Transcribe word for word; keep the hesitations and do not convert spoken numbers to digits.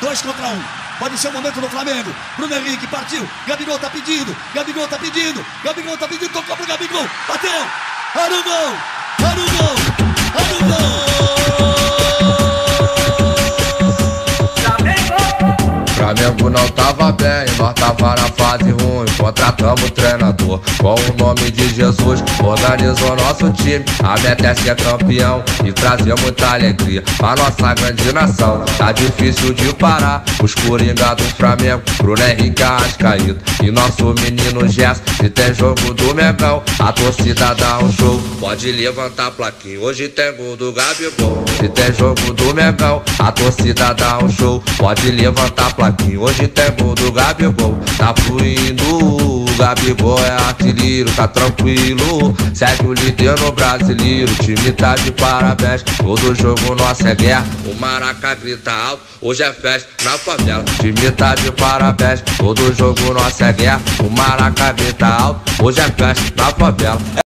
Dois contra um. Pode ser o momento do Flamengo. Bruno Henrique partiu. Gabigol tá pedindo. Gabigol tá pedindo. Gabigol tá pedindo. Tocou pro Gabigol. Bateu. Olha o gol. Olha o gol. Olha o gol. Flamengo não tava bem, nós tava na fase ruim. Contratamos o treinador com o nome de Jesus. Organizou nosso time, a meta é ser campeão e trazer muita alegria pra nossa grande nação. Tá difícil de parar os coringa do Flamengo, Bruno Henrique, Arrascaeta e nosso menino Gerson. Se tem jogo do Mengão, a torcida dá um show. Pode levantar a plaquinha, hoje tem gol do Gabigol. Se tem jogo do Mengão, a torcida dá um show. Pode levantar a plaquinha, hoje tem gol do Gabigol. Tá fluindo, o Gabigol é artilheiro, tá tranquilo. Segue o líder no brasileiro, o time tá de parabéns. Todo jogo nosso é guerra, o Maraca grita alto, hoje é festa na favela. O time tá de parabéns, todo jogo nosso é guerra, o Maraca grita alto, hoje é festa na favela.